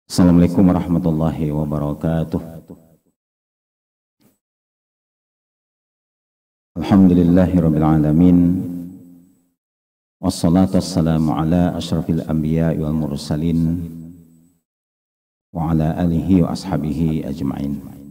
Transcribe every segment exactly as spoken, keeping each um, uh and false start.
Assalamualaikum warahmatullahi wabarakatuh. Alhamdulillahirabbil alamin. Wassalatu wassalamu ala asyrafil anbiya'i wal mursalin wa ala alihi wa ashabihi ajma'in.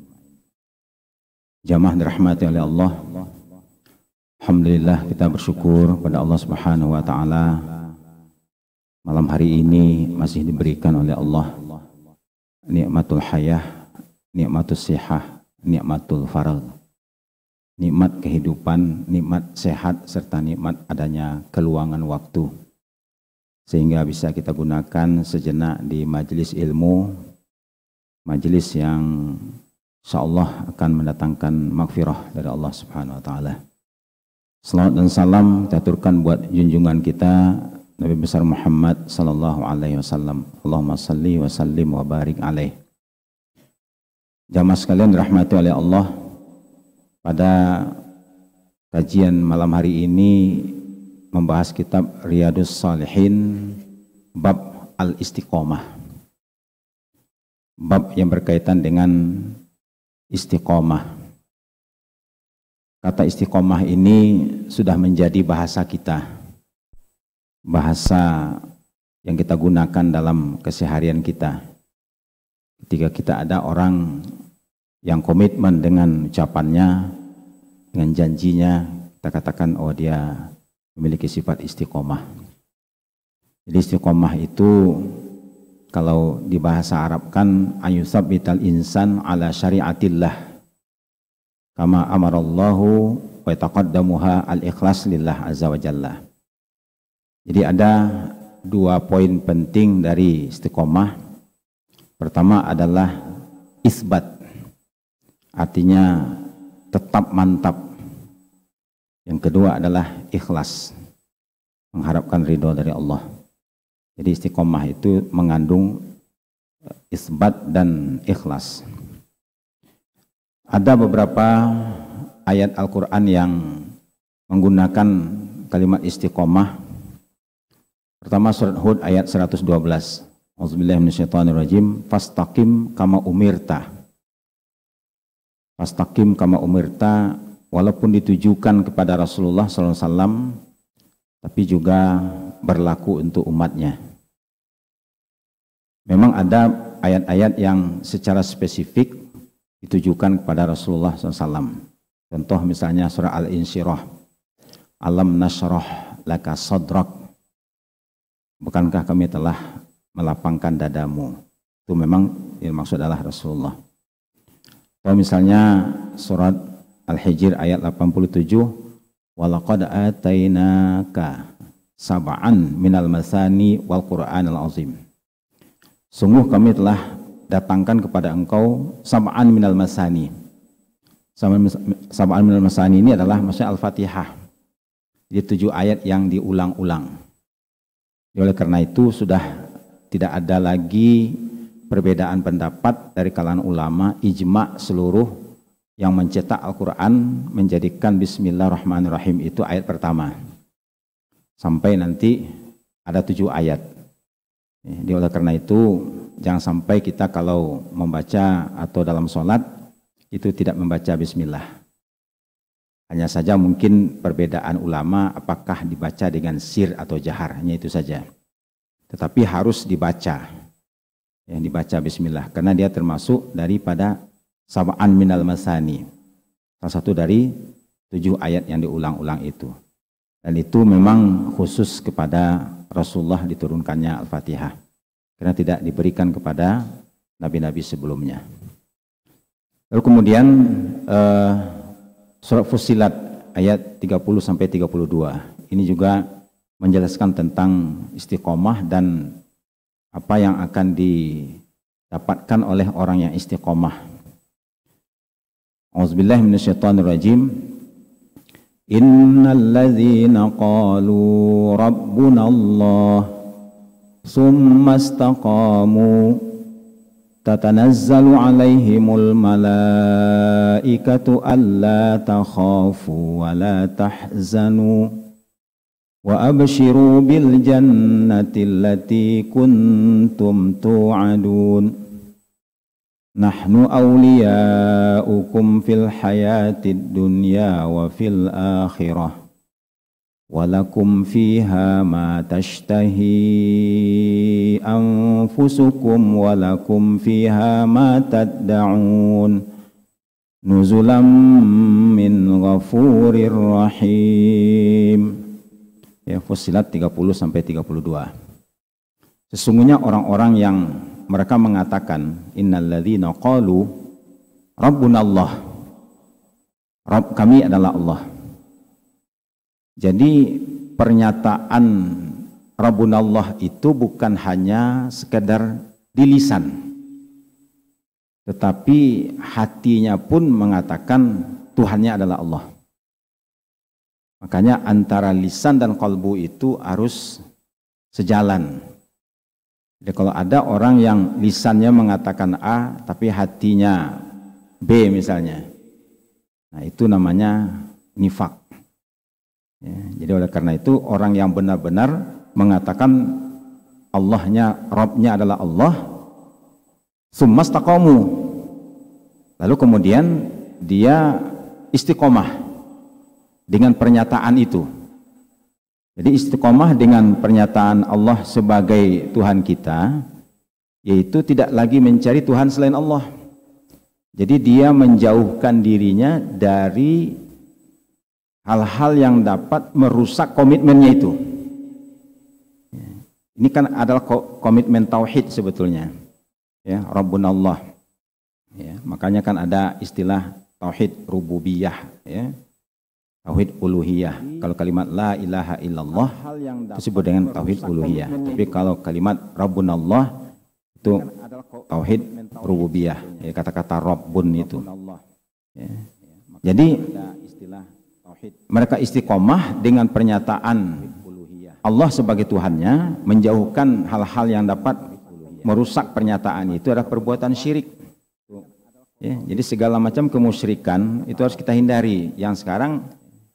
Jamaah dirahmati oleh Allah. Alhamdulillah, kita bersyukur pada Allah Subhanahu wa taala. Malam hari ini masih diberikan oleh Allah nikmatul hayah, nikmatul sihah, nikmatul faragh, nikmat kehidupan, nikmat sehat, serta nikmat adanya keluangan waktu, sehingga bisa kita gunakan sejenak di majelis ilmu, majelis yang insyaallah akan mendatangkan maghfirah dari Allah Subhanahu wa taala. Salawat dan salam diaturkan buat junjungan kita Nabi besar Muhammad sallallahu alaihi wasallam. Allahumma salli wa sallim wa barik alaih. Jamaah sekalian dirahmati oleh Allah, pada kajian malam hari ini membahas kitab Riyadhus Shalihin bab al-istiqomah. Bab yang berkaitan dengan istiqomah. Kata istiqomah ini sudah menjadi bahasa kita, bahasa yang kita gunakan dalam keseharian kita. Ketika kita ada orang yang komitmen dengan ucapannya, dengan janjinya, kita katakan oh dia memiliki sifat istiqomah. Jadi istiqomah itu kalau di bahasa Arab kan ayusabbital insan ala syariatillah kama amarallahu wa taqaddamuha al-ikhlas lillah azza wa jalla. Jadi ada dua poin penting dari istiqomah. Pertama adalah isbat, artinya tetap mantap. Yang kedua adalah ikhlas, mengharapkan ridho dari Allah. Jadi istiqomah itu mengandung isbat dan ikhlas. Ada beberapa ayat Al-Quran yang menggunakan kalimat istiqomah. Pertama surat Hud ayat seratus dua belas. Auzubillahi minasyaitonirrajim. Fastaqim kama umirta. Fastaqim kama umirta, walaupun ditujukan kepada Rasulullah shallallahu alaihi wasallam, tapi juga berlaku untuk umatnya. Memang ada ayat-ayat yang secara spesifik ditujukan kepada Rasulullah shallallahu alaihi wasallam. Contoh misalnya surah Al-Insyirah. Alam nashrah laka sadrak. Bukankah kami telah melapangkan dadamu? Itu memang yang maksud adalah Rasulullah. Atau misalnya surat Al-Hijr ayat delapan puluh tujuh, walaqad atainaka sab'an minal masani wal Qur'anil azim. Sungguh kami telah datangkan kepada engkau sab'an minal masani. Sab'an minal masani ini adalah maksudnya Al-Fatihah. Jadi tujuh ayat yang diulang-ulang. Oleh karena itu sudah tidak ada lagi perbedaan pendapat dari kalangan ulama, ijma seluruh yang mencetak Al-Quran menjadikan Bismillahirrahmanirrahim itu ayat pertama. Sampai nanti ada tujuh ayat. Jadi oleh karena itu jangan sampai kita kalau membaca atau dalam sholat itu tidak membaca Bismillah. Hanya saja mungkin perbedaan ulama apakah dibaca dengan sir atau jahar, hanya itu saja. Tetapi harus dibaca, yang dibaca Bismillah, karena dia termasuk daripada sab'an minal masani, salah satu dari tujuh ayat yang diulang-ulang itu. Dan itu memang khusus kepada Rasulullah diturunkannya Al-Fatihah, karena tidak diberikan kepada nabi-nabi sebelumnya. Lalu kemudian eh, Surat Fussilat ayat tiga puluh sampai tiga puluh dua. Ini juga menjelaskan tentang istiqomah dan apa yang akan didapatkan oleh orang yang istiqomah. Auzubillahi minasyaitonirrajim. Innal ladzina qalu rabbunallah tsumma istaqamu tatanazzalu alaihimul malaikatu alla takhafu wa la tahzanu Wa abshiru bil jannati allati kuntum tu'adun. Nahnu awliya'ukum fil hayatid dunya wa fil akhirah. Walakum fiha ma tashtahi anfusukum walakum fiha ma tad'un. Nuzulam min ghafurir rahim. Ya, Fussilat tiga puluh sampai tiga puluh dua. Sesungguhnya orang-orang yang mereka mengatakan innalladzina qalu rabbunallah, Rabb kami adalah Allah. Jadi pernyataan rabbunallah itu bukan hanya sekedar di lisan, tetapi hatinya pun mengatakan Tuhannya adalah Allah. Makanya antara lisan dan kalbu itu harus sejalan. Jadi kalau ada orang yang lisannya mengatakan A, tapi hatinya B misalnya, nah itu namanya nifak. Ya, jadi oleh karena itu orang yang benar-benar mengatakan Allahnya, Rabbnya adalah Allah, summastaqamu, lalu kemudian dia istiqomah dengan pernyataan itu. Jadi istiqomah dengan pernyataan Allah sebagai Tuhan kita, yaitu tidak lagi mencari Tuhan selain Allah. Jadi dia menjauhkan dirinya dari hal-hal yang dapat merusak komitmennya itu. Ini kan adalah komitmen tauhid sebetulnya. Ya, Rabbunallah. Ya, makanya kan ada istilah tauhid rububiyah, ya. Tauhid uluhiyah. Kalau kalimat la ilaha illallah itu disebut dengan tauhid uluhiyah. Tapi kalau kalimat Rabbunallah itu tauhid rububiyah. Ya, kata-kata Rabbun itu. Ya. Jadi mereka istiqomah dengan pernyataan Allah sebagai Tuhannya, menjauhkan hal-hal yang dapat merusak pernyataan itu adalah perbuatan syirik. Ya, jadi segala macam kemusyrikan itu harus kita hindari. Yang sekarang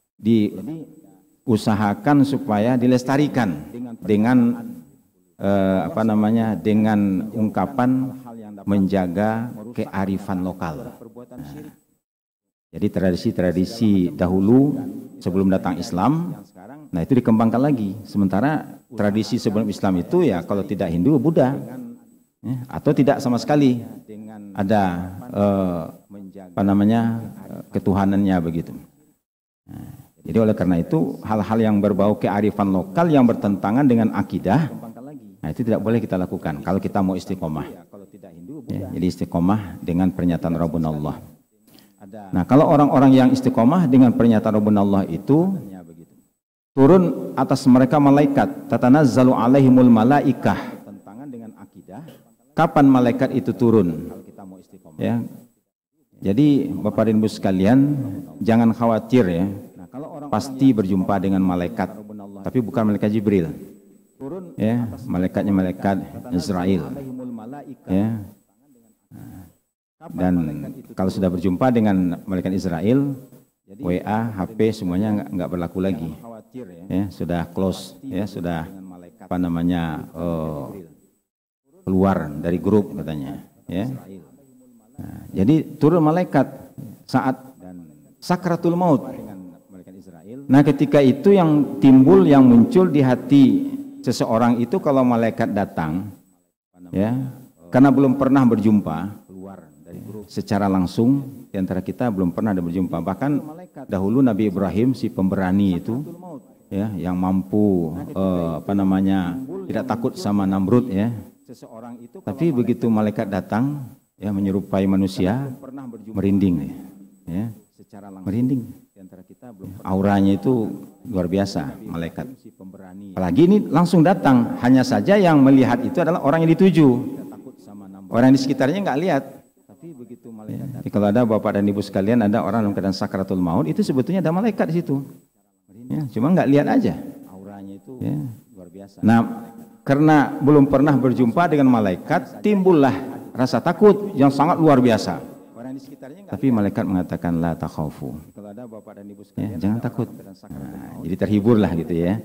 diusahakan supaya dilestarikan dengan eh, apa namanya dengan ungkapan menjaga kearifan lokal. Nah, jadi tradisi-tradisi dahulu sebelum datang Islam, nah itu dikembangkan lagi. Sementara tradisi sebelum Islam itu ya kalau tidak Hindu, Buddha, ya, atau tidak sama sekali ada eh, apa namanya ketuhanannya begitu. Nah, jadi oleh karena itu hal-hal yang berbau kearifan lokal yang bertentangan dengan akidah, nah itu tidak boleh kita lakukan kalau kita mau istiqomah. Ya, jadi istiqomah dengan pernyataan Rabbunallah. Nah kalau orang-orang yang istiqomah dengan pernyataan Rabbunallah itu turun atas mereka malaikat, tatanazzalu alaihimul malaikah. Kapan malaikat itu turun? Ya. Jadi Bapak dan Ibu sekalian, jangan khawatir ya. Pasti berjumpa dengan malaikat, tapi bukan malaikat Jibril. Ya, malaikatnya malaikat Israel. Ya. Dan kalau sudah berjumpa dengan malaikat Israel, W A, H P semuanya nggak berlaku lagi. Ya, sudah close, ya sudah apa namanya uh, keluar dari grup katanya. Ya. Nah, jadi turun malaikat saat sakratul maut. Nah ketika itu yang timbul, yang muncul di hati seseorang itu kalau malaikat datang, ya, karena belum pernah berjumpa secara langsung di antara kita belum pernah ada berjumpa. Bahkan dahulu Nabi Ibrahim si pemberani itu, ya, yang mampu eh, apa namanya tidak takut sama Namrud, ya. Tapi begitu malaikat datang, ya, menyerupai manusia, merinding, ya, merinding. Auranya itu luar biasa malaikat. Apalagi ini langsung datang, hanya saja yang melihat itu adalah orang yang dituju. Orang di sekitarnya nggak lihat. Ya, jadi kalau ada Bapak dan Ibu sekalian, ada orang dalam keadaan sakratul maut, itu sebetulnya ada malaikat di situ. Ya, cuma nggak lihat aja. Ya. Nah, karena belum pernah berjumpa dengan malaikat, timbullah rasa takut yang sangat luar biasa. Tapi malaikat mengatakan la takhaufu. Ya, jangan takut. Nah, jadi terhiburlah gitu ya.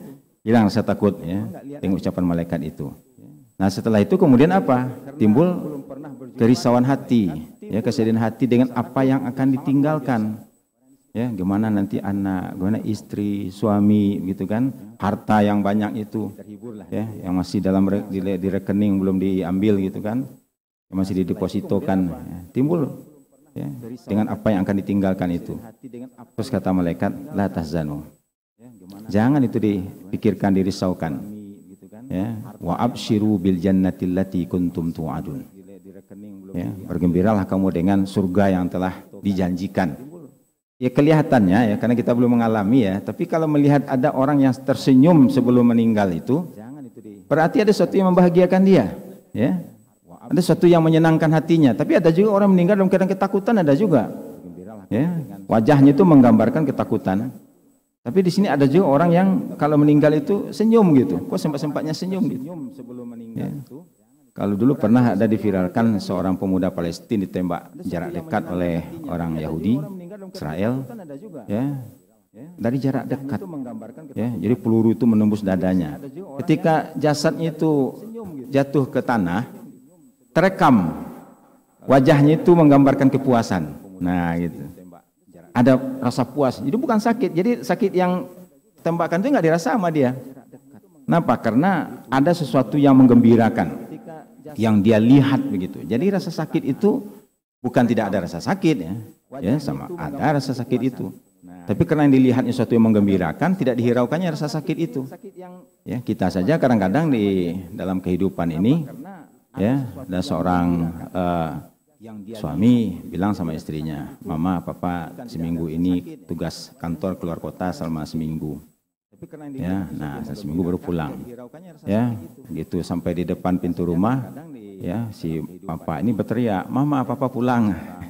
hilang rasa takut ya, tengok ucapan malaikat itu. Nah setelah itu kemudian apa? Timbul kerisauan hati, ya kesedihan hati dengan apa yang akan ditinggalkan. Ya, gimana nanti anak, gimana istri, suami gitu kan, harta yang banyak itu, ya, yang masih dalam re, di, di rekening belum diambil gitu kan, yang masih didepositokan, ya, timbul ya, dengan apa yang akan ditinggalkan itu. Terus kata malaikat, la tahzanu, jangan itu dipikirkan, dirisaukan. Ya, wa abshiru bil jannati allati kuntum tu'adun. Ya, bergembiralah kamu dengan surga yang telah dijanjikan. Ya kelihatannya ya, karena kita belum mengalami ya, tapi kalau melihat ada orang yang tersenyum sebelum meninggal itu, berarti ada sesuatu yang membahagiakan dia, ya. Ada sesuatu yang menyenangkan hatinya. Tapi ada juga orang meninggal dalam keadaan ketakutan, ada juga. Ya, wajahnya itu menggambarkan ketakutan. Tapi di sini ada juga orang yang kalau meninggal itu senyum gitu. Kok sempat-sempatnya senyum gitu. Ya. Kalau dulu pernah ada diviralkan seorang pemuda Palestina ditembak jarak dekat oleh orang Yahudi, Israel, ya, dari jarak dekat, ya, jadi peluru itu menembus dadanya. Ketika jasadnya itu jatuh ke tanah, terekam wajahnya itu menggambarkan kepuasan. Nah, gitu. Ada rasa puas. Jadi bukan sakit. Jadi sakit yang tembakan itu nggak dirasa sama dia. Kenapa? Karena ada sesuatu yang menggembirakan yang dia lihat begitu. Jadi rasa sakit itu bukan tidak ada rasa sakit ya, ya sama ada rasa sakit itu. Tapi karena yang dilihatnya sesuatu yang menggembirakan, tidak dihiraukannya rasa sakit itu. Ya kita saja kadang-kadang di dalam kehidupan ini, ya ada seorang uh, suami bilang sama istrinya, mama, papa seminggu ini tugas kantor keluar kota selama seminggu. Ya, nah seminggu baru pulang, ya, gitu sampai di depan pintu rumah, ya si papa ini berteriak, mama, papa pulang.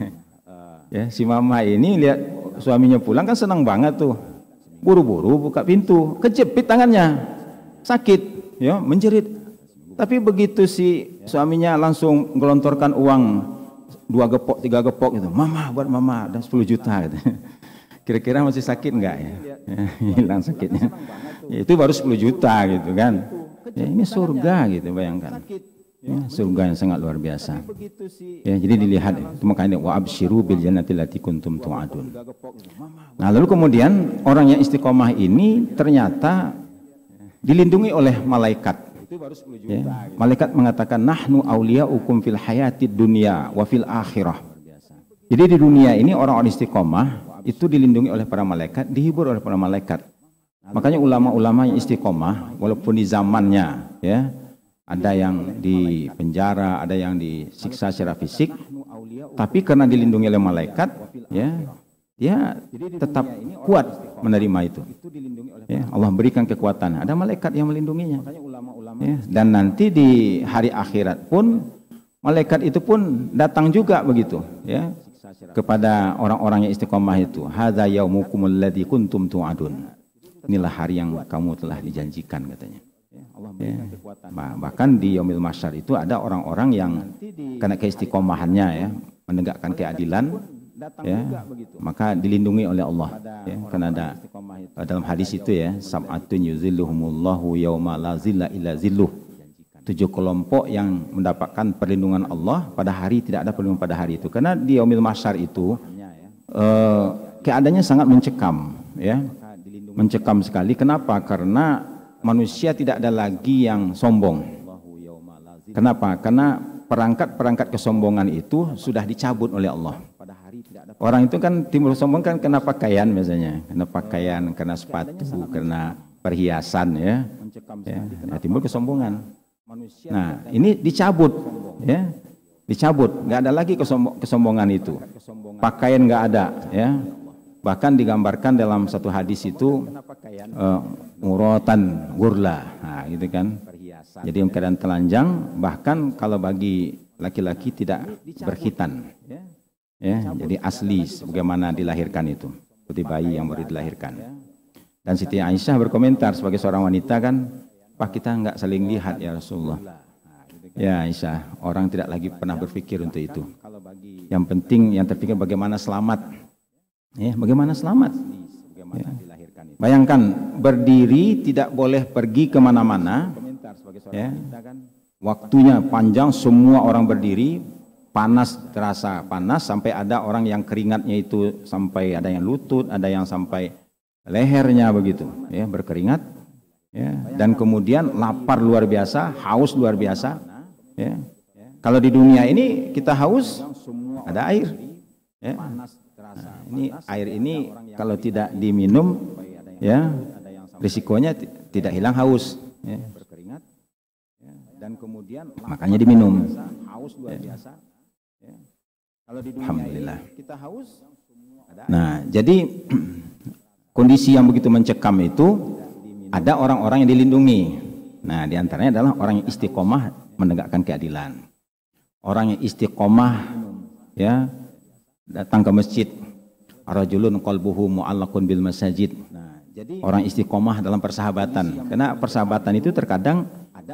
Ya, si mama ini lihat suaminya pulang kan senang banget tuh, buru-buru buka pintu, kejepit tangannya, sakit, ya, menjerit. Tapi begitu si suaminya langsung gelontorkan uang dua gepok, tiga gepok gitu, mama buat mama dan sepuluh juta gitu. Kira-kira masih sakit enggak ya? Ya hilang sakitnya. Ya, itu baru sepuluh juta gitu kan. Ya, ini surga gitu, bayangkan. Ya, surga yang sangat luar biasa. Ya, jadi dilihat itu makanya wa absyiru bil jannati allati kuntum tu'adun. Nah, lalu kemudian orang yang istiqomah ini ternyata dilindungi oleh malaikat. Ya, malaikat mengatakan nahnu auliyaukum fil hayatid dunya wa fil akhirah. Jadi di dunia ini orang-orang istiqomah itu dilindungi oleh para malaikat, dihibur oleh para malaikat. Makanya ulama-ulama yang istiqomah, walaupun di zamannya, ya, ada yang di penjara, ada yang disiksa secara fisik, tapi karena dilindungi oleh malaikat, ya, dia tetap kuat menerima itu. Ya, Allah berikan kekuatan. Ada malaikat yang melindunginya. Ya, dan nanti di hari akhirat pun malaikat itu pun datang juga begitu, ya, kepada orang-orang yang istiqomah itu. Hadza yaumukumul ladzi kuntum tu'adun. Inilah hari yang kamu telah dijanjikan katanya. Ya. Bahkan di yaumil mahsyar itu ada orang-orang yang karena keistiqomahannya ya, menegakkan keadilan, ya, maka dilindungi oleh Allah. Ya. Karena ada dalam hadis itu ya, sab'atun yuzilluhumullahu yauma la zilla illa zilluh. Tujuh kelompok yang mendapatkan perlindungan Allah pada hari tidak ada perlindungan pada hari itu. Karena di yaumil mahsyar itu eh, keadaannya sangat mencekam, ya, mencekam sekali. Kenapa? Karena manusia tidak ada lagi yang sombong. Kenapa? Karena perangkat-perangkat kesombongan itu sudah dicabut oleh Allah. Orang itu kan timbul sombong kan karena pakaian biasanya, karena pakaian, karena sepatu, karena perhiasan, ya, ya, ya timbul kesombongan. Nah, ini dicabut, ya, dicabut, nggak ada lagi kesombongan itu. Pakaian nggak ada, ya. Bahkan digambarkan dalam satu hadis itu uh, muratan gurla, nah, gitu kan. Jadi yang keadaan telanjang, bahkan kalau bagi laki-laki tidak berkhitan, ya. Jadi asli bagaimana dilahirkan itu, seperti bayi yang baru dilahirkan. Dan Siti Aisyah berkomentar sebagai seorang wanita kan. Pak, kita enggak saling lihat ya Rasulullah. Ya Aisyah, orang tidak lagi pernah berpikir untuk itu. Yang penting yang terpikir bagaimana selamat. Ya, bagaimana selamat. Ya. Bayangkan berdiri tidak boleh pergi kemana-mana, ya. Waktunya panjang, semua orang berdiri, panas, terasa panas sampai ada orang yang keringatnya itu sampai ada yang lutut, ada yang sampai lehernya begitu, ya, berkeringat, ya. Dan kemudian lapar luar biasa, haus luar biasa, ya. Kalau di dunia ini kita haus, ada air, ya. Nah, ini air ini kalau tidak diminum, ya, risikonya tidak hilang haus, ya. Dan kemudian makanya diminum. Ya. Alhamdulillah. Nah, jadi kondisi yang begitu mencekam itu ada orang-orang yang dilindungi. Nah, diantaranya adalah orang yang istiqomah menegakkan keadilan. Orang yang istiqomah, ya, datang ke masjid. Rajulun qalbuhu mu'allaqun bil masajid. Nah, jadi orang istiqomah dalam persahabatan. Karena persahabatan itu terkadang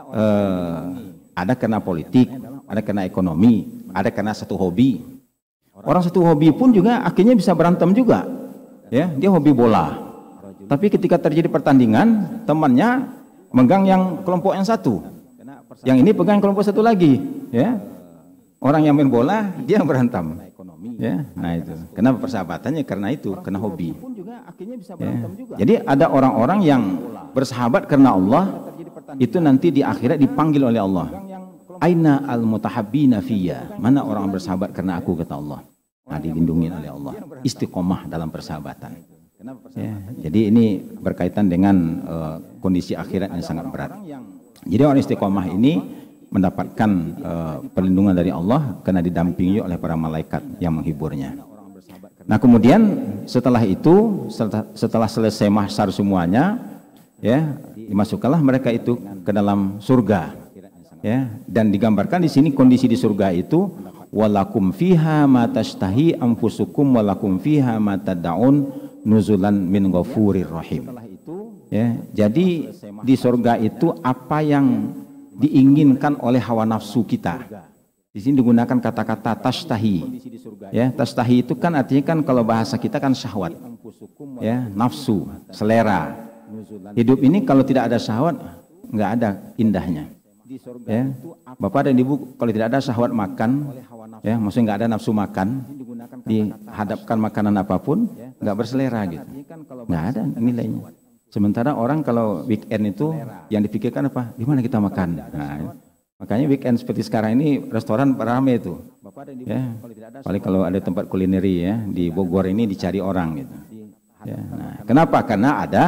eh, ada karena politik, ada karena ekonomi, ada karena satu hobi. Orang satu hobi pun juga akhirnya bisa berantem juga. Ya, dia hobi bola. Tapi ketika terjadi pertandingan, temannya megang yang kelompok yang satu. Yang ini pegang kelompok satu lagi, ya. Orang yang main bola, dia yang berantem. Ya, nah itu. Kenapa persahabatannya? Karena itu, karena hobi. Ya. Jadi ada orang-orang yang bersahabat karena Allah, itu nanti di akhirat dipanggil oleh Allah. Aina al-mutahabbina fiyya. Mana orang bersahabat karena aku, kata Allah. Nah, dilindungi oleh Allah. Istiqomah dalam persahabatan. Ya, jadi ini berkaitan dengan uh, kondisi akhirat yang sangat berat. Jadi orang istiqomah ini mendapatkan uh, perlindungan dari Allah karena didampingi oleh para malaikat yang menghiburnya. Nah, kemudian setelah itu, setelah, setelah selesai mahsyar semuanya, ya, dimasukkanlah mereka itu ke dalam surga, ya. Dan digambarkan di sini kondisi di surga itu, walakum fiha ma tashtahi anfusukum walakum fiha ma tad'un nuzulan min ghafurir rahim. Ya, jadi di surga itu apa yang diinginkan oleh hawa nafsu kita. Di sini digunakan kata-kata tashtahi. Ya, tashtahi itu kan artinya kan kalau bahasa kita kan syahwat. Ya, nafsu, selera. Hidup ini kalau tidak ada syahwat, nggak ada indahnya. Ya, Bapak dan Ibu, kalau tidak ada syahwat makan, ya, maksudnya nggak ada nafsu makan, dihadapkan makanan apapun, nggak berselera gitu, nggak ada nilainya. Sementara orang kalau weekend itu yang dipikirkan apa? Di mana kita makan? Nah, makanya weekend seperti sekarang ini restoran ramai itu. Ya, paling kalau ada tempat kulineri, ya, di Bogor ini dicari orang gitu. Ya, nah, kenapa? Karena ada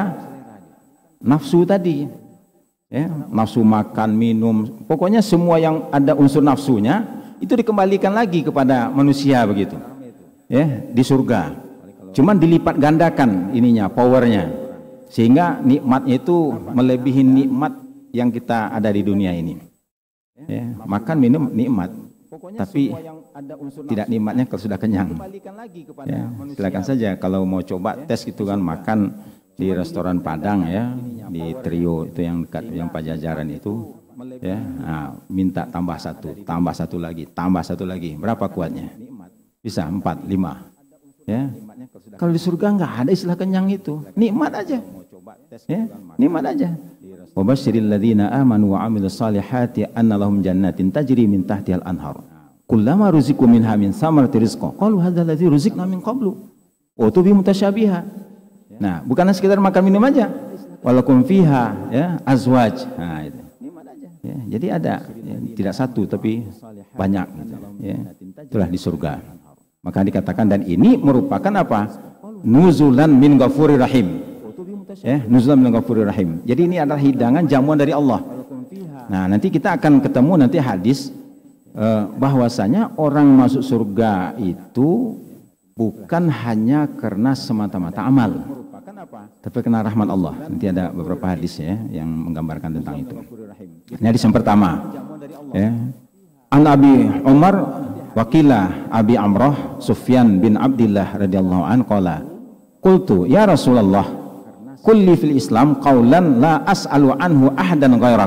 nafsu tadi, ya, nafsu makan, minum, pokoknya semua yang ada unsur nafsunya itu dikembalikan lagi kepada manusia begitu, ya, di surga. Cuman dilipat gandakan ininya, powernya, sehingga nikmatnya itu melebihi nikmat yang kita ada di dunia ini. Ya, makan minum nikmat, tapi tidak nikmatnya kalau sudah kenyang. Ya, silakan saja kalau mau coba tes gitu kan, makan di restoran Padang, ya, di Trio itu yang dekat yang Pajajaran itu, ya, nah, minta tambah satu, tambah satu lagi, tambah satu lagi, berapa kuatnya? Bisa empat, lima, ya. Kalau di surga nggak ada istilah kenyang itu, nikmat aja, ya, nikmat aja. Wa basyiril ladzina amanu wa amilus salihati anna lahum jannatin tajri min tahtihal anhar. Kullama ruziqu minha min samarati rizqa qalu hadzal ladzi ruziqna min qablu wa tubi mutasyabiha. Nah, bukan sekedar makan minum aja. Walakum fiha, ya, azwaj. Nah, itu. Ya, jadi ada, ya, tidak satu tapi banyak gitu, ya. Itulah di surga. Maka dikatakan, dan ini merupakan apa? Nuzulan min ghafurir rahim. Ya, nuzulan min ghafurir rahim. Jadi ini adalah hidangan jamuan dari Allah. Nah, nanti kita akan ketemu nanti hadis eh, bahwasanya orang masuk surga itu bukan hanya karena semata-mata amal, tapi karena rahmat Allah. Nanti ada beberapa hadis, ya, yang menggambarkan tentang itu. Ini hadis yang pertama, ya. An Abi Umar Wakila Abi Amrah Sufyan bin Abdillah radhiyallahu an qala qultu ya Rasulullah kulli fil Islam qaulan la as'alu anhu ahadan ghairak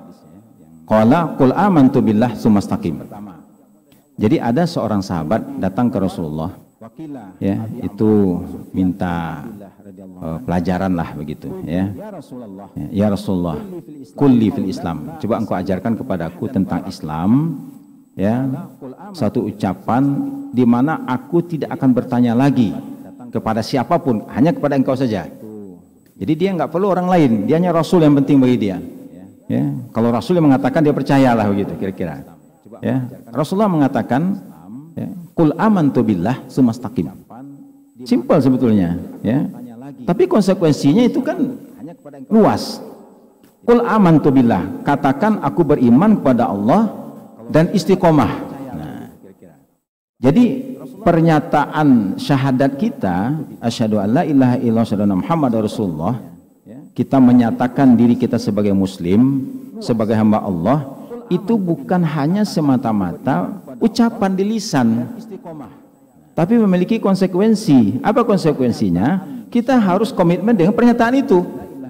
qala qul amantu billah tsumastaqim. Jadi ada seorang sahabat datang ke Rasulullah, ya, itu minta uh, pelajaran lah begitu ya. Ya Rasulullah, kulli fil Islam. Coba engkau ajarkan kepadaku tentang Islam ya. Satu ucapan di mana aku tidak akan bertanya lagi kepada siapapun, hanya kepada engkau saja. Jadi dia nggak perlu orang lain, dia hanya Rasul yang penting bagi dia. Ya, kalau Rasul yang mengatakan dia percayalah begitu kira-kira. Ya, Rasulullah mengatakan, ya, Qul amantu billah tsumastaqim. Simpel sebetulnya, ya. Tapi konsekuensinya itu kan luas. Qul amantu billah, katakan aku beriman kepada Allah dan istiqomah. Nah, jadi pernyataan syahadat kita, asyhadu an la ilaha illallah wa asyhadu anna muhammadar rasulullah, kita menyatakan diri kita sebagai muslim, sebagai hamba Allah, itu bukan hanya semata-mata ucapan di lisan, tapi memiliki konsekuensi. Apa konsekuensinya? Kita harus komitmen dengan pernyataan itu.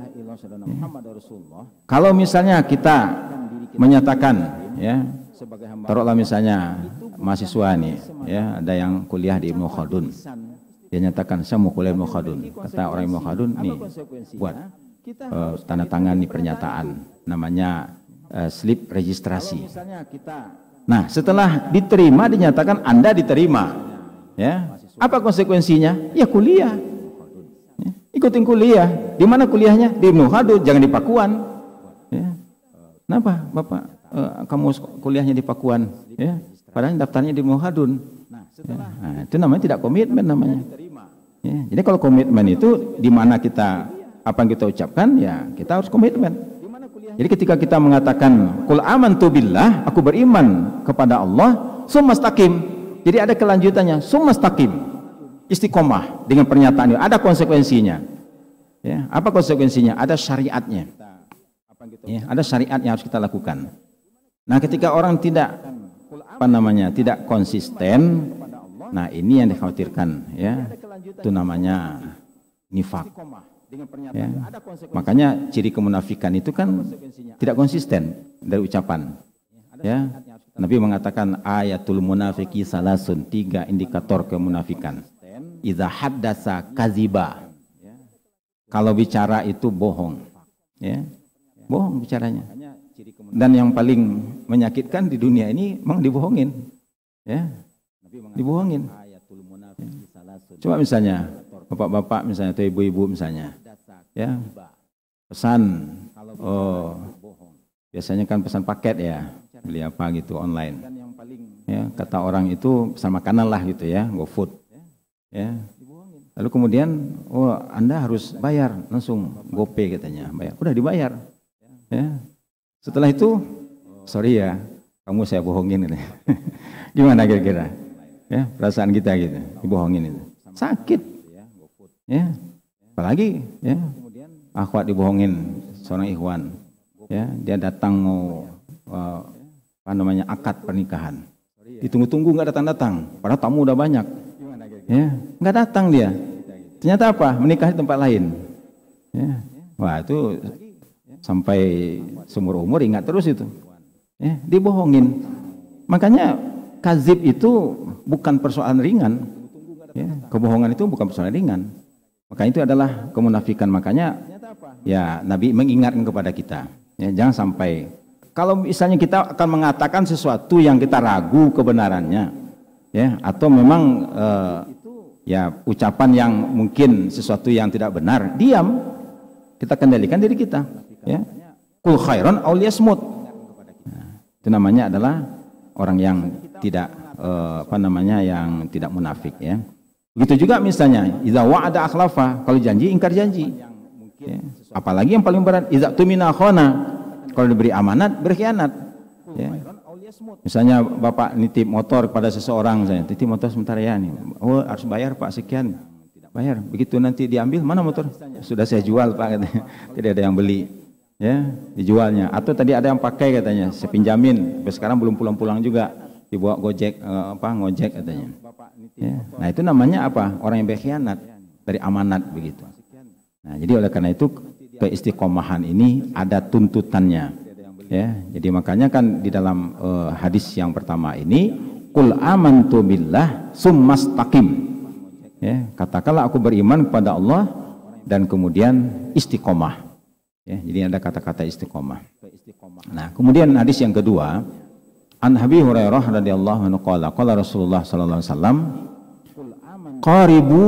Kalau misalnya kita menyatakan, ya, taruhlah misalnya mahasiswa nih, ya, ada yang kuliah di Ibnu Khaldun, dia nyatakan saya mau kuliah Ibnu Khaldun. Kata orang Ibnu Khaldun, nih buat uh, tanda tangan di pernyataan, namanya uh, slip registrasi. Nah, setelah diterima dinyatakan Anda diterima, ya, apa konsekuensinya? Ya kuliah, ya, ikutin kuliah. Di mana kuliahnya? Di Ibnu Khaldun, jangan di Pakuan. Ya. Kenapa, Bapak? Uh, kamu kuliahnya di Pakuan, ya? Padahal daftarnya di Ibnu Khaldun. Ya. Nah, itu namanya tidak komitmen namanya. Ya. Jadi kalau komitmen itu di mana kita apa yang kita ucapkan, ya kita harus komitmen. Jadi ketika kita mengatakan qul amantu billah, aku beriman kepada Allah, tsumastaqim. Jadi ada kelanjutannya, tsumastaqim. Istiqomah dengan pernyataan itu, ada konsekuensinya. Ya, apa konsekuensinya? Ada syariatnya. Ya, ada syariat yang harus kita lakukan. Nah, ketika orang tidak apa namanya, tidak konsisten, nah ini yang dikhawatirkan, ya. Itu namanya nifak. Ya. Makanya ciri kemunafikan itu kan tidak konsisten dari ucapan. Ya. Nabi mengatakan ayatul munafiki salasun, tiga indikator kemunafikan. Idza haddasa kaziba. Kalau bicara itu bohong. Ya. Bohong bicaranya. Dan yang paling menyakitkan di dunia ini memang dibohongin. Ya. Dibohongin. Coba misalnya bapak-bapak misalnya atau ibu-ibu misalnya, ya, pesan, oh, biasanya kan pesan paket ya, beli apa gitu online, ya, kata orang itu pesan makanan lah gitu ya, GoFood, ya, lalu kemudian, oh Anda harus bayar langsung GoPay katanya, bayar, udah dibayar, ya, setelah itu, sorry ya, kamu saya bohongin, gimana kira-kira, ya, perasaan kita gitu, dibohongin itu, sakit. Ya, apalagi ya, akhwat dibohongin seorang ikhwan, ya, dia datang mau uh, apa namanya akad pernikahan, ditunggu-tunggu nggak datang-datang, padahal tamu udah banyak, ya, nggak datang dia, ternyata apa, menikah di tempat lain, ya, wah itu sampai seumur umur ingat terus itu, ya, dibohongin, makanya kazib itu bukan persoalan ringan, ya, kebohongan itu bukan persoalan ringan. Maka itu adalah kemunafikan. Makanya ya Nabi mengingatkan kepada kita, ya, jangan sampai kalau misalnya kita akan mengatakan sesuatu yang kita ragu kebenarannya, ya, atau memang eh, ya ucapan yang mungkin sesuatu yang tidak benar, diam, kita kendalikan diri kita, ya, kul khairon aw liyasmut. Nah, itu namanya adalah orang yang tidak eh, apa namanya yang tidak munafik, ya. Begitu juga misalnya, idza wa'ada akhlafa, kalau janji ingkar janji. Ya. Apalagi yang paling berat, idza tumina khana, kalau diberi amanat berkhianat. Ya. Misalnya Bapak nitip motor kepada seseorang, saya titip motor sementara ya nih. Oh, harus bayar Pak sekian. Bayar. Begitu nanti diambil, mana motor? Sudah saya jual Pak, katanya. Tidak ada yang beli. Ya, dijualnya. Atau tadi ada yang pakai katanya, saya pinjamin. Sampai sekarang belum pulang-pulang juga. Dibawa Gojek apa ngojek katanya. Ya. Nah itu namanya apa? Orang yang berkhianat dari amanat begitu. Nah jadi oleh karena itu keistiqomahan ini ada tuntutannya. Ya, jadi makanya kan di dalam uh, hadis yang pertama ini, Qul amantu billah tsumastaqim. Ya, katakanlah aku beriman kepada Allah, dan kemudian istiqomah. Ya, jadi ada kata-kata istiqomah. Nah, kemudian hadis yang kedua, an Abi Hurairah radhiyallahu anhu qala qala Rasulullah sallallahu alaihi wasallam, qaribu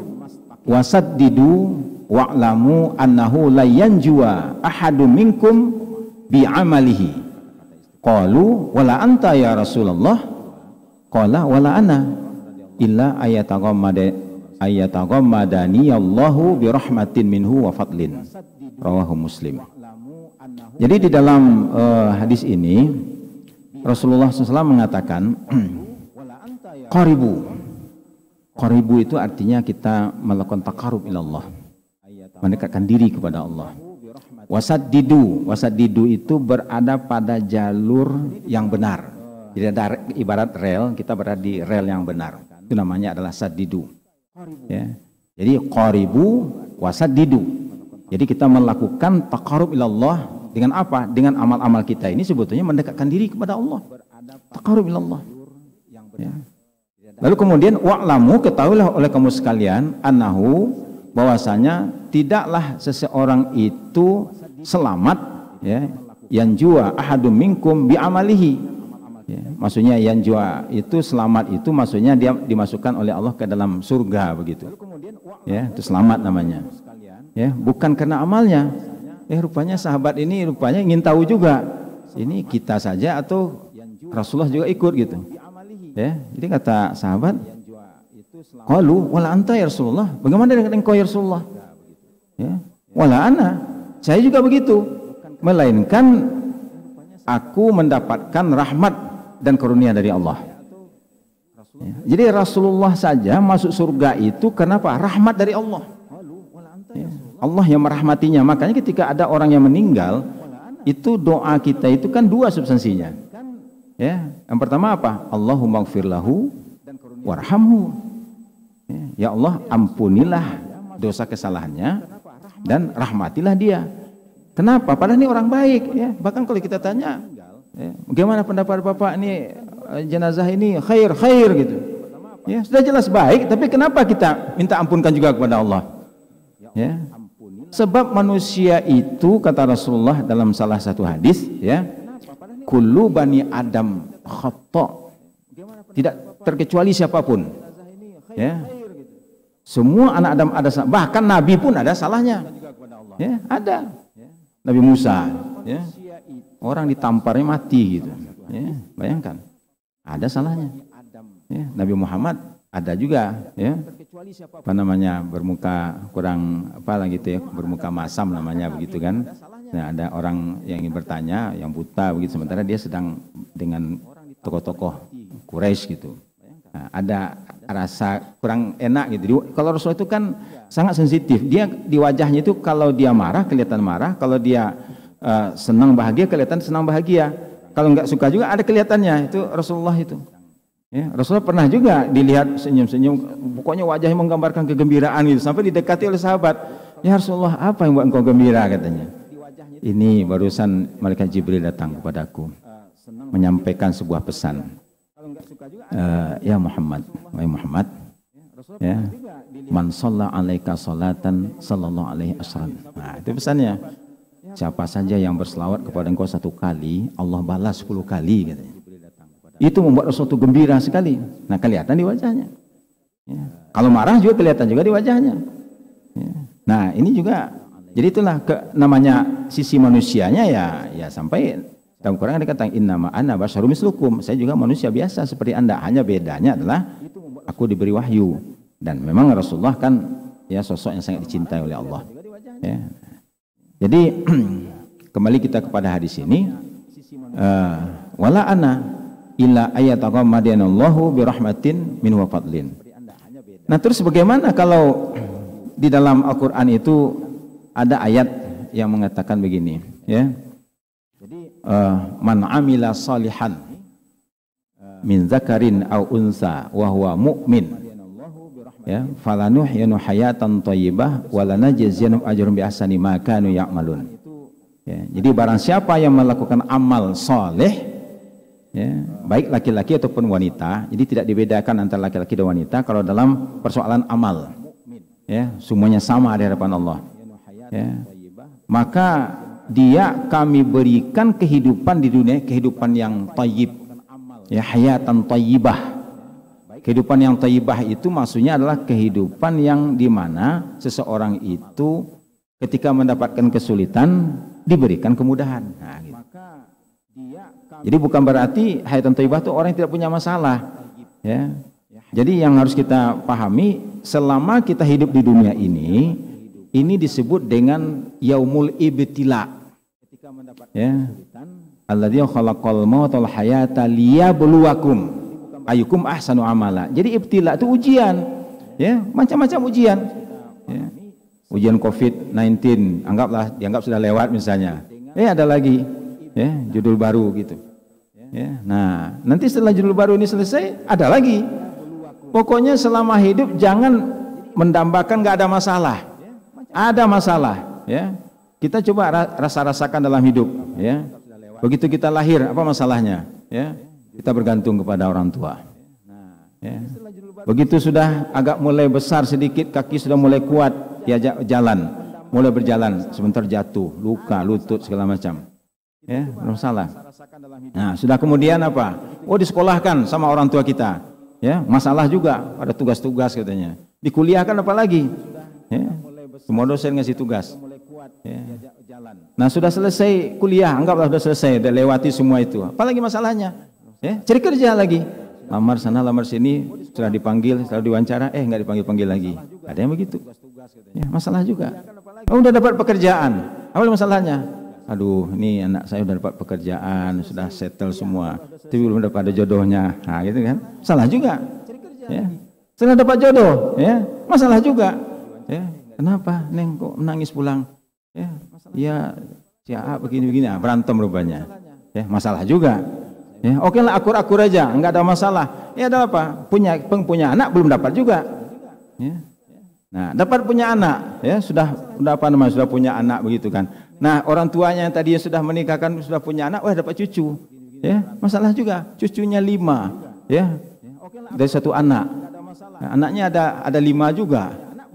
wasaddidu wa'lamu annahu la yanjua ahadum minkum bi amalihi. Qalu wala anta ya Rasulullah, qala wala ana illa ayataghammada ayataghammadani Allahu bi rahmatin minhu wa fadlin. Rawahu Muslim. Jadi di dalam uh, hadis ini Rasulullah shallallahu alaihi wasallam mengatakan qaribu. Qaribu itu artinya kita melakukan taqarrub ila Allah, mendekatkan diri kepada Allah. Wasaddidu, wasaddidu itu berada pada jalur yang benar. Jadi ada ibarat rel, kita berada di rel yang benar. Itu namanya adalah saddidu. Ya. Jadi qaribu wasaddidu. Jadi kita melakukan taqarrub ila Allah dengan apa? Dengan amal-amal kita ini sebetulnya mendekatkan diri kepada Allah. Taqarrub ila Allah. Ya. Lalu kemudian wa'lamu, ketahuilah oleh kamu sekalian, annahu, bahwasanya tidaklah seseorang itu selamat, ya, yanjua ahadum minkum bi amalihi. Ya, maksudnya yanjua itu selamat, itu maksudnya dia dimasukkan oleh Allah ke dalam surga begitu. Ya, itu selamat namanya. Ya, bukan karena amalnya. Eh rupanya sahabat ini rupanya ingin tahu juga, ini kita saja atau Rasulullah juga ikut gitu. Ya, jadi kata sahabat, qalu wala anta ya Rasulullah, bagaimana dengan engkau ya Rasulullah? Ya, wala ana, saya juga begitu, melainkan aku mendapatkan rahmat dan karunia dari Allah. Ya, jadi Rasulullah saja masuk surga itu kenapa? Rahmat dari Allah. Ya, Allah yang merahmatinya. Makanya ketika ada orang yang meninggal, itu doa kita itu kan dua substansinya. Ya, yang pertama apa? Allahumma gfir lahu warhamhu. Ya, ya Allah, ampunilah dosa kesalahannya dan rahmatilah dia. Kenapa? Padahal ini orang baik, ya. Bahkan kalau kita tanya, ya, bagaimana pendapat Bapak ini jenazah ini khair khair gitu. Ya, sudah jelas baik, tapi kenapa kita minta ampunkan juga kepada Allah? Ya. Sebab manusia itu, kata Rasulullah dalam salah satu hadis, ya, kullu bani Adam khata', tidak terkecuali siapapun. Ya. Semua anak Adam ada salah, bahkan Nabi pun ada salahnya. Ya, ada. Nabi Musa, ya, orang ditamparnya mati gitu. Ya, bayangkan, ada salahnya. Ya, Nabi Muhammad ada juga, ya, apa namanya, bermuka kurang apa lah gitu ya, bermuka masam namanya begitu kan. Nah, ada orang yang ingin bertanya, yang buta begitu, sementara dia sedang dengan tokoh-tokoh Quraisy gitu. Nah, ada rasa kurang enak gitu. Kalau Rasul itu kan sangat sensitif. Dia di wajahnya itu kalau dia marah kelihatan marah, kalau dia uh, senang bahagia kelihatan senang bahagia. Kalau nggak suka juga ada kelihatannya. Itu Rasulullah itu. Ya, Rasulullah pernah juga dilihat senyum-senyum, pokoknya wajahnya menggambarkan kegembiraan gitu. Sampai didekati oleh sahabat. Ya Rasulullah, apa yang buat engkau gembira, katanya. Ini barusan malaikat Jibril datang kepadaku menyampaikan sebuah pesan. Uh, ya Muhammad, wahai Muhammad, ya, man shalla alaika salatan sallallahu alaihi wasallam. Nah, itu pesannya. Siapa saja yang berselawat kepada engkau satu kali, Allah balas sepuluh kali, katanya. Itu membuat Rasul itu gembira sekali. Nah, kelihatan di wajahnya. Ya. Kalau marah juga kelihatan juga di wajahnya. Ya. Nah, ini juga. Jadi itulah ke, namanya sisi manusianya, ya, ya sampai dalam Quran ada kata innama ana basyarum mislukum. Saya juga manusia biasa seperti Anda, hanya bedanya adalah aku diberi wahyu, dan memang Rasulullah kan ya sosok yang sangat dicintai oleh Allah. Ya. Jadi kembali kita kepada hadis ini, uh, wala ana illa ayataghammadanallahu birahmatin min wa fadlin. Nah, terus bagaimana kalau di dalam Al-Qur'an itu ada ayat yang mengatakan begini, ya. Uh, man amila salihan min zakarin aw unsa wa huwa mu'min, ya, falanuhyinu hayatan thayyibah wa lanajziyannahum ajrahum bi ahsani ma kanu ya'malun. Ya, jadi barang siapa yang melakukan amal saleh, ya, baik laki-laki ataupun wanita, jadi tidak dibedakan antara laki-laki dan wanita kalau dalam persoalan amal. ya, semuanya sama di hadapan Allah. Ya. Maka dia kami berikan kehidupan di dunia, kehidupan yang thayyib, ya, hayatan thayyibah. Kehidupan yang thayyibah itu maksudnya adalah kehidupan yang dimana seseorang itu ketika mendapatkan kesulitan diberikan kemudahan. Nah, gitu. Jadi bukan berarti hayatan thayyibah itu orang yang tidak punya masalah, ya. Jadi yang harus kita pahami, selama kita hidup di dunia ini, ini disebut dengan yaumul ibtila, ya. Alladzi khalaqal mauta wal hayata liyabluwakum ayyukum ahsanu amala. Jadi ibtila itu ujian, ya, macam-macam ujian, ya. Ujian covid sembilan belas anggaplah dianggap sudah lewat misalnya, eh ada lagi, ya, judul baru gitu, ya. Nah, nanti setelah judul baru ini selesai ada lagi. Pokoknya selama hidup jangan mendambakan nggak ada masalah. Ada masalah, ya. Kita coba rasa-rasakan dalam hidup, ya. Begitu kita lahir, apa masalahnya, ya? Kita bergantung kepada orang tua, ya. Begitu sudah agak mulai besar sedikit, kaki sudah mulai kuat, diajak jalan, mulai berjalan, sebentar jatuh, luka, lutut segala macam, ya, bermasalah. Nah, sudah kemudian apa? Oh, disekolahkan sama orang tua kita, ya, masalah juga, ada tugas-tugas katanya. Dikuliahkan apa lagi, ya, semua dosen ngasih tugas, ya. Nah, sudah selesai kuliah, anggaplah sudah selesai, sudah lewati semua itu, apalagi masalahnya, ya, cari kerja lagi, lamar sana lamar sini, sudah dipanggil, sudah diwawancara, eh nggak dipanggil-panggil lagi, ada yang begitu, ya, masalah juga. Oh, udah dapat pekerjaan, apa masalahnya? Aduh, ini anak saya udah dapat pekerjaan, sudah settle semua, tapi belum dapat ada jodohnya, nah gitu kan, salah juga, ya. Setelah dapat jodoh, ya, masalah juga, ya. Kenapa Neng kok menangis pulang, ya, ya, si A begini-begini, ah, berantem rupanya, ya, masalah juga, ya. Oke lah, akur-akur aja, nggak ada masalah, ya, ada apa, punya punya anak belum dapat juga, ya. Nah, dapat punya anak, ya, sudah sudah apa namanya, sudah punya anak begitu kan. Nah, orang tuanya yang tadi sudah menikahkan sudah punya anak, wah dapat cucu, ya, masalah juga, cucunya lima, ya, dari satu anak, nah, anaknya ada ada lima juga,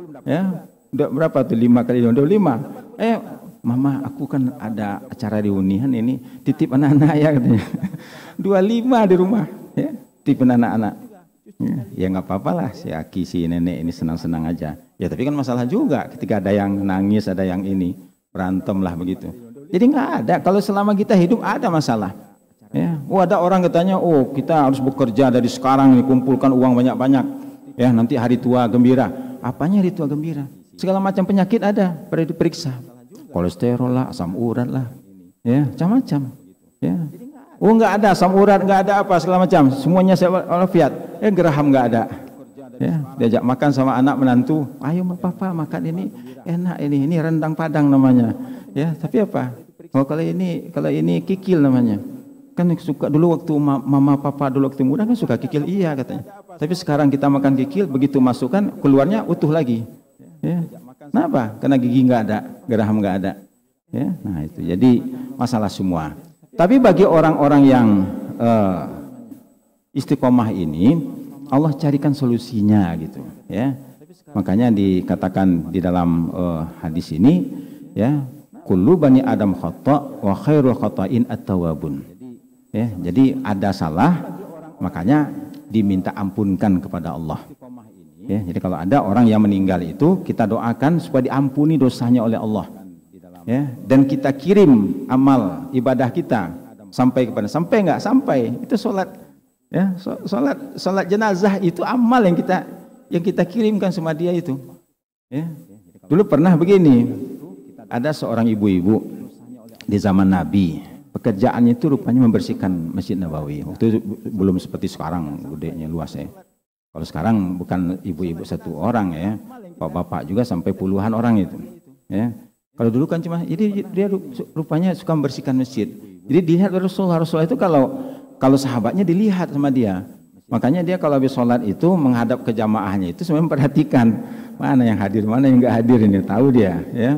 ya, udah berapa tuh lima kali lima, udah lima, eh, mama aku kan ada acara reunian ini, titip anak-anak ya katanya, dua lima di rumah, ya, titip anak-anak. Ya nggak apa-apa lah, si Aki si nenek ini senang-senang aja. Ya tapi kan masalah juga ketika ada yang nangis, ada yang ini berantem lah begitu. Jadi nggak ada. Kalau selama kita hidup ada masalah. Ya, oh ada orang katanya, oh kita harus bekerja dari sekarang ini, kumpulkan uang banyak-banyak. Ya nanti hari tua gembira. Apanya hari tua gembira? Segala macam penyakit ada pada diperiksa. Kolesterol lah, asam urat lah, ya macam-macam. Ya. Oh nggak ada asam urat, nggak ada apa segala macam, semuanya sehat walafiat. Eh geraham nggak ada, ya diajak makan sama anak menantu, ayo papa makan ini enak ini, ini rendang Padang namanya, ya tapi apa? Oh kalau ini kalau ini kikil namanya, kan suka dulu waktu mama papa dulu waktu muda kan suka kikil, iya katanya. Tapi sekarang kita makan kikil, begitu masukkan keluarnya utuh lagi, ya. Kenapa? Karena gigi nggak ada, geraham nggak ada, ya. Nah itu jadi masalah semua. Tapi bagi orang-orang yang uh, istiqomah ini, Allah carikan solusinya gitu, ya. Makanya dikatakan di dalam uh, hadis ini, ya, kullu bani Adam khata' wa khairul khata'in at-tawwabun. Ya, jadi ada salah, makanya diminta ampunkan kepada Allah. Ya, jadi kalau ada orang yang meninggal itu, kita doakan supaya diampuni dosanya oleh Allah. Ya, dan kita kirim amal ibadah kita sampai kepada sampai nggak sampai itu sholat, ya, sholat sholat jenazah itu amal yang kita yang kita kirimkan sama dia itu, ya. Dulu pernah begini, ada seorang ibu-ibu di zaman Nabi, pekerjaannya itu rupanya membersihkan Masjid Nabawi. Waktu itu belum seperti sekarang gedenya luas, ya. Kalau sekarang bukan ibu-ibu satu orang, ya, bapak-bapak juga sampai puluhan orang itu, ya. Kalau dulu kan cuma, jadi dia rupanya suka membersihkan masjid. Jadi dilihat Rasulullah, Rasulullah itu kalau kalau sahabatnya dilihat sama dia. Makanya dia kalau habis sholat itu menghadap ke jamaahnya itu sebenarnya memperhatikan mana yang hadir, mana yang enggak hadir, ini tahu dia, ya.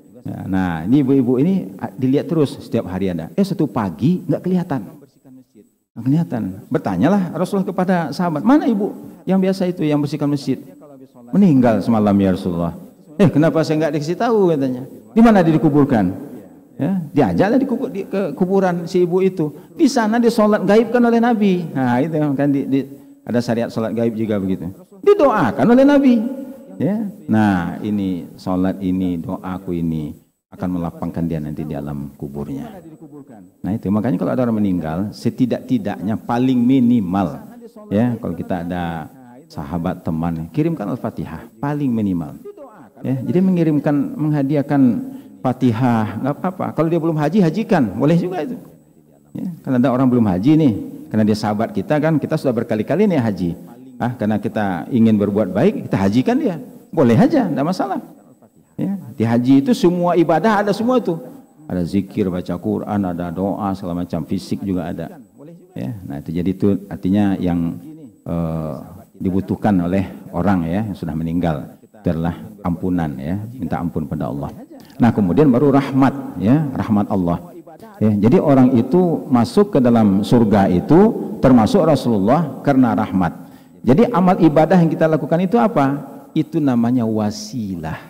Nah ini ibu-ibu ini dilihat terus setiap hari ada. Eh satu pagi nggak kelihatan, nggak kelihatan. Bertanyalah Rasulullah kepada sahabat, mana ibu yang biasa itu yang bersihkan masjid? meninggal semalam ya Rasulullah. Eh kenapa saya nggak dikasih tahu katanya? Di mana dia dikuburkan? Ya, diajaklah di, kubur, di ke kuburan si ibu itu. Di sana dia sholat gaibkan oleh Nabi. Nah itu kan di, di, ada syariat sholat gaib juga begitu. Didoakan oleh Nabi. Ya, nah ini sholat ini doaku ini akan melapangkan dia nanti di alam kuburnya. Nah itu makanya kalau ada orang meninggal, setidak-tidaknya paling minimal, ya kalau kita ada sahabat teman, kirimkan Al-Fatihah paling minimal. Ya, jadi mengirimkan menghadiahkan Fatihah nggak apa-apa. Kalau dia belum haji, hajikan, boleh juga itu. Ya, kan ada orang belum haji nih, karena dia sahabat kita kan, kita sudah berkali-kali nih haji. Ah, karena kita ingin berbuat baik, kita hajikan dia, boleh aja, tidak masalah. Ya, di haji itu semua ibadah ada semua itu, ada zikir, baca Quran, ada doa, segala macam, fisik juga ada. Ya, nah itu jadi itu artinya yang uh, dibutuhkan oleh orang ya yang sudah meninggal. Itu adalah ampunan ya, minta ampun pada Allah. Nah kemudian baru rahmat ya, rahmat Allah ya. Jadi orang itu masuk ke dalam surga itu termasuk Rasulullah karena rahmat. Jadi amal ibadah yang kita lakukan itu apa? Itu namanya wasilah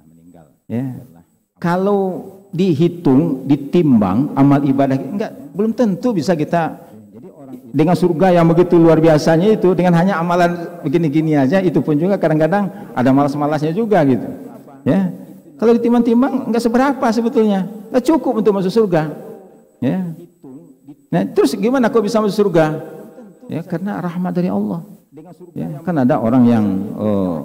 ya. Kalau dihitung, ditimbang amal ibadah enggak, belum tentu bisa kita dengan surga yang begitu luar biasanya itu, dengan hanya amalan begini-gini aja, itu pun juga kadang-kadang ada malas-malasnya juga gitu ya. Kalau ditimbang-timbang nggak seberapa sebetulnya, nggak cukup untuk masuk surga ya. Nah terus gimana kok bisa masuk surga ya? Karena rahmat dari Allah ya. Kan ada orang yang oh,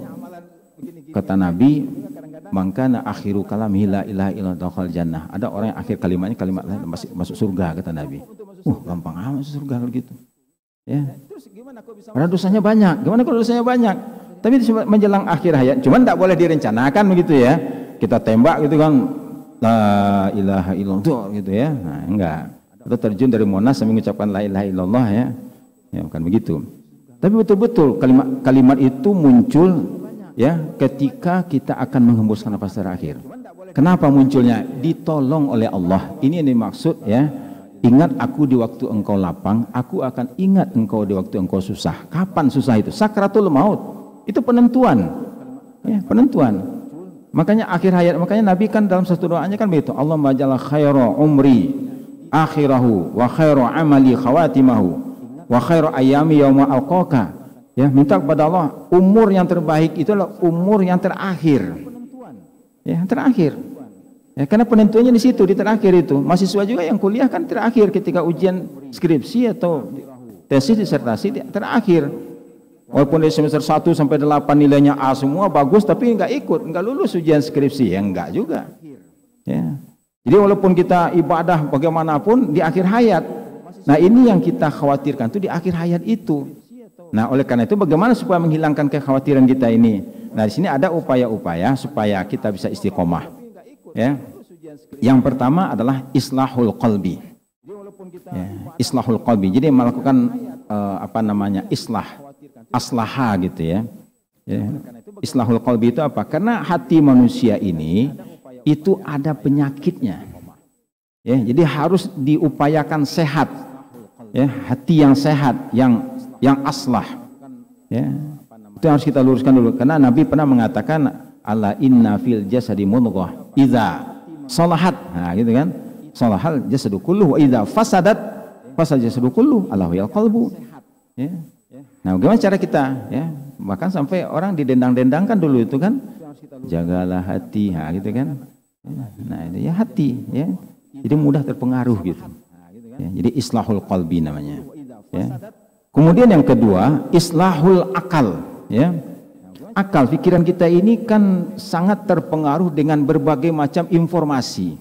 kata Nabi, mangkana akhiru kalamihi la ilaha illallah dakhal jannah. Ada orang yang akhir kalimatnya kalimat lain masuk, masuk surga kata Nabi. Uh, gampang amat masuk surga kalau gitu. Ya. Karena dosanya banyak. Gimana kalau dosanya banyak? Tapi menjelang akhir hayat, cuman tidak boleh direncanakan begitu ya. Kita tembak gitu kan, la ilaha illallah gitu ya. Nah, enggak. Atau terjun dari Monas sambil mengucapkan la ilaha illallah ya. Ya, bukan begitu. Tapi betul-betul kalimat kalimat itu muncul ya ketika kita akan menghembuskan nafas terakhir. Kenapa munculnya? Ditolong oleh Allah. Ini yang dimaksud ya. Ingat aku di waktu engkau lapang, aku akan ingat engkau di waktu engkau susah. Kapan susah itu? Sakratul maut. Itu penentuan. Ya, penentuan. Makanya akhir hayat, makanya Nabi kan dalam satu doanya kan begitu. Allahumma ja'al khaira umri akhirahu wa khaira amali khawatimahu wa khaira ayami yauma alqaka. Ya, minta kepada Allah umur yang terbaik itu adalah umur yang terakhir. Ya, yang terakhir. Ya, karena penentuannya di situ, di terakhir itu. Mahasiswa juga yang kuliah kan terakhir ketika ujian skripsi atau tesis disertasi terakhir. Walaupun dari semester satu sampai delapan nilainya A semua bagus, tapi enggak ikut, enggak lulus ujian skripsi, ya enggak juga. Ya. Jadi walaupun kita ibadah bagaimanapun di akhir hayat. Nah, ini yang kita khawatirkan itu di akhir hayat itu. Nah, oleh karena itu bagaimana supaya menghilangkan kekhawatiran kita ini? Nah, di sini ada upaya-upaya supaya kita bisa istiqomah. Ya. Yang pertama adalah islahul qalbi. Ya, islahul qalbi. Jadi melakukan uh, apa namanya? Islah, aslaha gitu ya. Ya. Islahul qalbi itu apa? Karena hati manusia ini itu ada penyakitnya. Ya, jadi harus diupayakan sehat. Ya, hati yang sehat, yang yang aslah. Ya. Itu harus kita luruskan dulu karena Nabi pernah mengatakan ala inna fil jasadi mudghah idza salahat, nah gitu kan, salahal jasadu kulluh wa idza fasadat fasad jasadu kulluh ala wal qalbu ya. Nah bagaimana cara kita ya, bahkan sampai orang didendang-dendangkan dulu itu kan, jagalah hati, nah gitu kan. Nah itu ya hati ya, jadi mudah terpengaruh gitu ya. Jadi islahul qalbi namanya ya. Kemudian yang kedua islahul akal ya. Akal, pikiran kita ini kan sangat terpengaruh dengan berbagai macam informasi.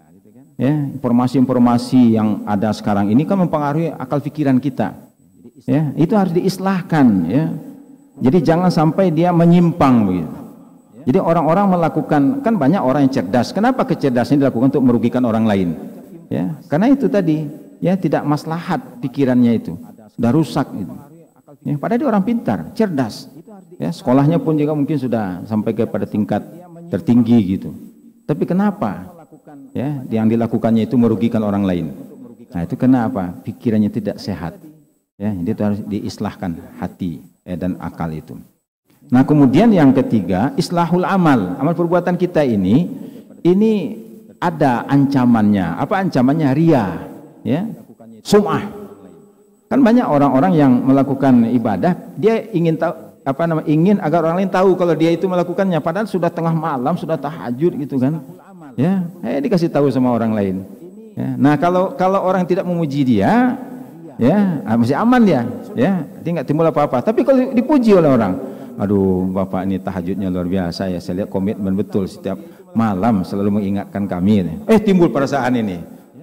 Ya, informasi-informasi yang ada sekarang ini kan mempengaruhi akal pikiran kita. Ya, itu harus diislahkan ya. Jadi jangan sampai dia menyimpang begitu. Jadi orang-orang melakukan, kan banyak orang yang cerdas. Kenapa kecerdasan dilakukan untuk merugikan orang lain? Ya, karena itu tadi, ya tidak maslahat pikirannya itu. Sudah rusak itu. Ya, padahal dia orang pintar, cerdas. Ya, sekolahnya pun juga mungkin sudah sampai kepada tingkat tertinggi gitu. Tapi kenapa? Ya, yang dilakukannya itu merugikan orang lain. Nah, itu kenapa? Pikirannya tidak sehat. Ya, jadi itu harus diislahkan hati ya, dan akal itu. Nah, kemudian yang ketiga, islahul amal. Amal perbuatan kita ini ini ada ancamannya. Apa ancamannya? Ria, ya. Sum'ah. Kan banyak orang-orang yang melakukan ibadah, dia ingin tahu apa nama ingin agar orang lain tahu kalau dia itu melakukannya, padahal sudah tengah malam, sudah tahajud gitu kan. Ya, eh dikasih tahu sama orang lain. Ya. Nah, kalau kalau orang tidak memuji dia, ya, masih aman dia, ya. Dia nggak timbul apa-apa. Tapi kalau dipuji oleh orang, aduh, Bapak ini tahajudnya luar biasa ya. Saya lihat komitmen betul setiap malam selalu mengingatkan kami. Eh timbul perasaan ini.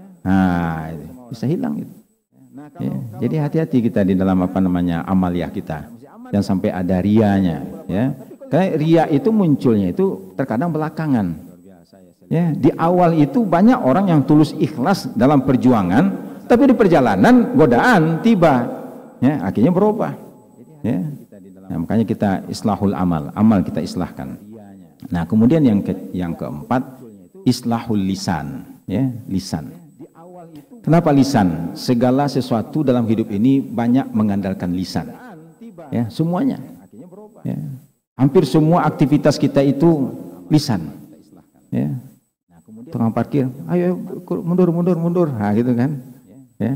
Nah, bisa hilang gitu. Ya, jadi hati-hati kita di dalam apa namanya amaliyah kita. Jangan sampai ada rianya, ya. Karena ria itu munculnya itu terkadang belakangan. Ya, di awal itu banyak orang yang tulus ikhlas dalam perjuangan, tapi di perjalanan godaan tiba. Ya, akhirnya berubah. Ya. Nah, makanya kita islahul amal, amal kita islahkan. Nah, kemudian yang ke, yang keempat, islahul lisan, ya, lisan. Kenapa lisan? Segala sesuatu dalam hidup ini banyak mengandalkan lisan. Ya, semuanya. Ya. Hampir semua aktivitas kita itu lisan. Ya. Tukang parkir, ayo mundur mundur mundur, nah, gitu kan. Ya.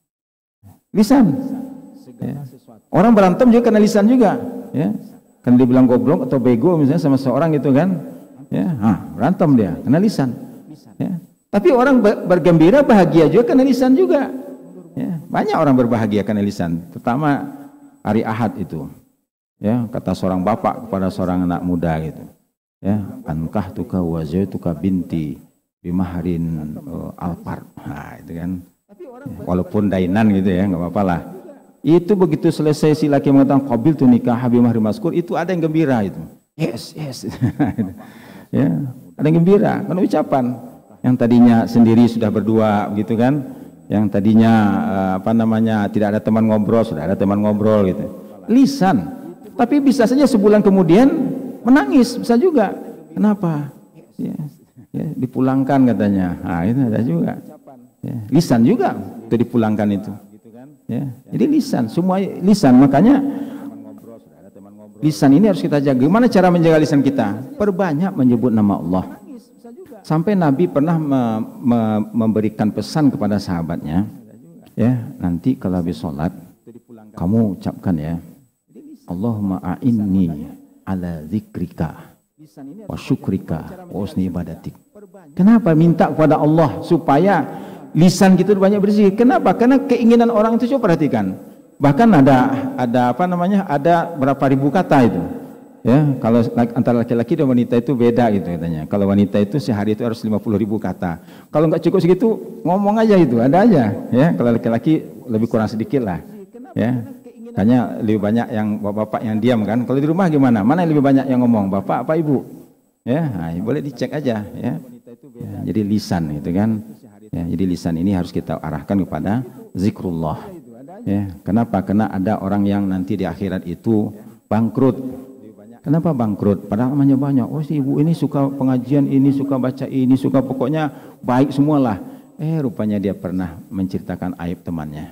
Lisan. Ya. Orang berantem juga karena lisan juga, ya. Kan dibilang goblok atau bego misalnya sama seorang gitu kan, ya, ah, berantem dia karena lisan. Ya. Tapi orang bergembira bahagia juga karena lisan juga. Ya. Banyak orang berbahagia karena lisan, terutama hari Ahad itu. Ya, kata seorang bapak kepada seorang anak muda gitu. Ya, ankah tuka wazatuka binti bimahrin uh, alpar. Nah, itu kan. Ya, walaupun dainan gitu ya, nggak apa-apa lah. Itu begitu selesai si laki mengatakan qabil tu nikah bimahri maskur, itu ada yang gembira itu. Yes, yes. Ya, ada yang gembira karena ucapan. Yang tadinya sendiri sudah berdua gitu kan. Yang tadinya uh, apa namanya tidak ada teman ngobrol, sudah ada teman ngobrol gitu. Lisan. Tapi bisa saja sebulan kemudian menangis, bisa juga. Kenapa? Ya, ya, dipulangkan katanya. Nah, itu ada juga. Ya, lisan juga itu dipulangkan itu. Ya, jadi lisan, semua lisan. Makanya lisan ini harus kita jaga. Gimana cara menjaga lisan kita? Perbanyak menyebut nama Allah. Sampai Nabi pernah me, me, memberikan pesan kepada sahabatnya, ya, nanti kalau habis sholat kamu ucapkan ya, Allahumma a'inni ala zikrika wa syukrika wa husni ibadatik. Kenapa minta kepada Allah supaya lisan kita banyak berzikir? Kenapa? Karena keinginan orang itu, coba perhatikan. Bahkan ada ada apa namanya? Ada berapa ribu kata itu. Ya, kalau antara laki-laki dan wanita itu beda gitu katanya. Kalau wanita itu sehari itu harus lima puluh ribu kata. Kalau nggak cukup segitu, ngomong aja itu, ada aja. Ya, kalau laki-laki lebih kurang sedikit lah. Ya, hanya lebih banyak yang bapak-bapak yang diam kan. Kalau di rumah gimana? Mana yang lebih banyak yang ngomong, bapak apa ibu? Ya, nah, boleh dicek aja. Ya. Ya, jadi lisan itu kan. Ya, jadi lisan ini harus kita arahkan kepada zikrullah. Ya, kenapa? Karena ada orang yang nanti di akhirat itu bangkrut. Kenapa bangkrut? Padahal namanya banyak. Oh, si ibu ini suka pengajian ini, suka baca ini, suka pokoknya baik semualah. Eh, rupanya dia pernah menceritakan aib temannya.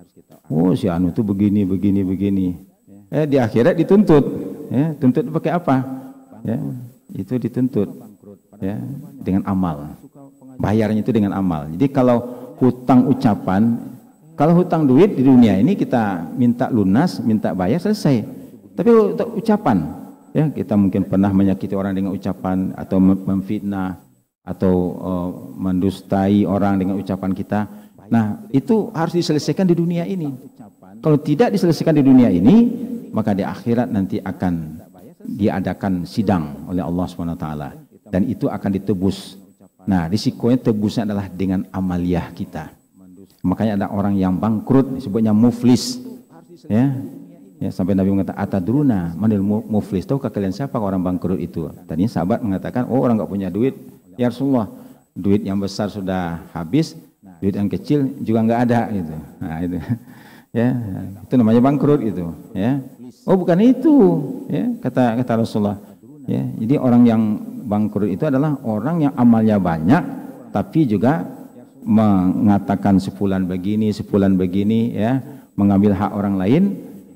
Oh, si anu itu begini, begini, begini. Eh, di akhirat dituntut. Ya, tuntut pakai apa? Ya, itu dituntut. Ya, dengan amal. Bayarnya itu dengan amal. Jadi kalau hutang ucapan, kalau hutang duit di dunia ini kita minta lunas, minta bayar, selesai. Tapi untuk ucapan, ya, kita mungkin pernah menyakiti orang dengan ucapan atau memfitnah atau uh, mendustai orang dengan ucapan kita. Nah, itu harus diselesaikan di dunia ini. Kalau tidak diselesaikan di dunia ini, maka di akhirat nanti akan diadakan sidang oleh Allah subhanahu wa taala dan itu akan ditebus. Nah, risikonya tebusnya adalah dengan amaliyah kita. Makanya ada orang yang bangkrut disebutnya muflis. Ya. Ya, sampai Nabi mengatakan atadruna manil muflis, tahukah kalian siapa orang bangkrut itu? Tadinya sahabat mengatakan, oh, orang nggak punya duit. Ya Rasulullah, duit yang besar sudah habis, duit yang kecil juga nggak ada gitu. Nah, itu. Ya, itu namanya bangkrut itu, ya. Oh, bukan itu, ya, kata kata Rasulullah. Ya, jadi orang yang bangkrut itu adalah orang yang amalnya banyak tapi juga mengatakan sepulan begini, sepulan begini, ya, mengambil hak orang lain.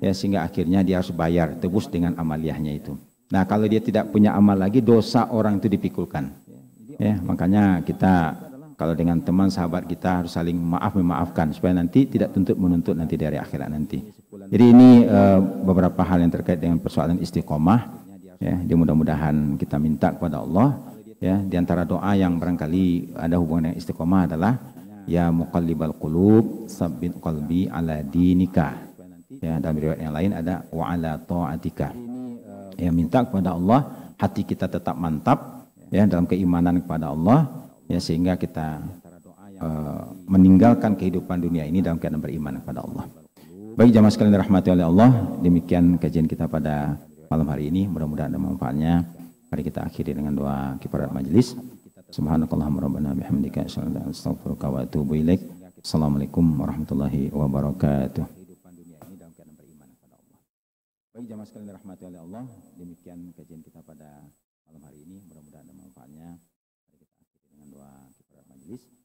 ya sehingga akhirnya dia harus bayar tebus dengan amaliyahnya itu. Nah, kalau dia tidak punya amal lagi, dosa orang itu dipikulkan. Ya, makanya kita kalau dengan teman sahabat kita harus saling maaf memaafkan supaya nanti tidak tuntut menuntut nanti dari akhirat nanti. Jadi ini uh, beberapa hal yang terkait dengan persoalan istiqomah. Ya, mudah-mudahan kita minta kepada Allah. Ya, di antara doa yang barangkali ada hubungan dengan istiqomah adalah ya muqallibal qulub sabbit qalbi ala dinika. Ya, dalam riwayat yang lain ada wa ala ta'atika. Ya, minta kepada Allah hati kita tetap mantap ya dalam keimanan kepada Allah ya sehingga kita uh, meninggalkan kehidupan dunia ini dalam keadaan beriman kepada Allah. Baik jamaah sekalian dirahmati oleh Allah, demikian kajian kita pada malam hari ini, mudah-mudahan ada manfaatnya. Mari kita akhiri dengan doa kifarat majelis. Subhanakallahumma rabbana bihamdika astaghfiruka wa atubu ilaik. Assalamualaikum warahmatullahi wabarakatuh. Baik jamaah sekalian dirahmati oleh Allah, demikian kajian kita pada malam hari ini, mudah-mudahan ada manfaatnya. Mari kita akhiri dengan doa kifarat majelis.